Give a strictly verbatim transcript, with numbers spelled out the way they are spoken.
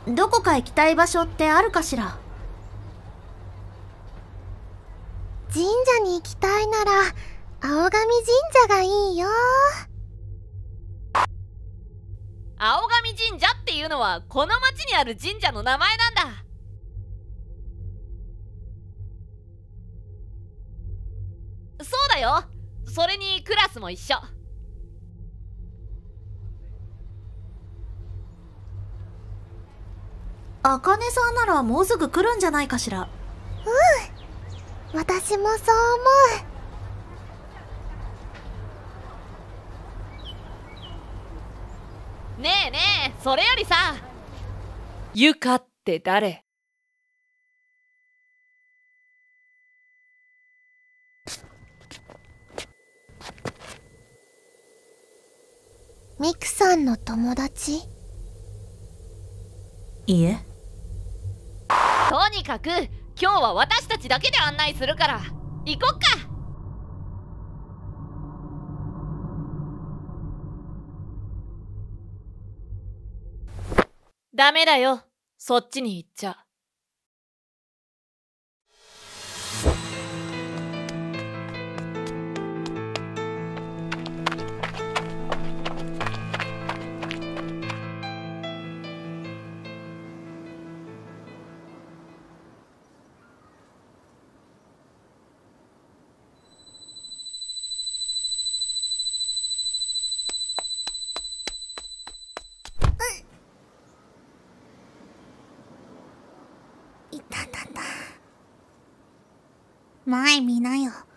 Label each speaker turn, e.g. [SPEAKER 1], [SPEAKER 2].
[SPEAKER 1] どこか行きたい場所ってあるかしら？
[SPEAKER 2] 神社に行きたいなら青神神社がいいよ。
[SPEAKER 3] 青神神社っていうのはこの町にある神社の名前なんだ。そうだよ。それにクラスも一緒。
[SPEAKER 1] あかねさんならもうすぐ来るんじゃないかしら？
[SPEAKER 2] うん、私もそう思
[SPEAKER 3] う。ねえねえ、それよりさ、ゆかって誰？
[SPEAKER 2] ミクさんの友達？
[SPEAKER 1] いえ。
[SPEAKER 3] とにかく今日は私たちだけで案内するから行こっか。ダメだよ、そっちに行っちゃ。
[SPEAKER 2] いたたた。前見なよ。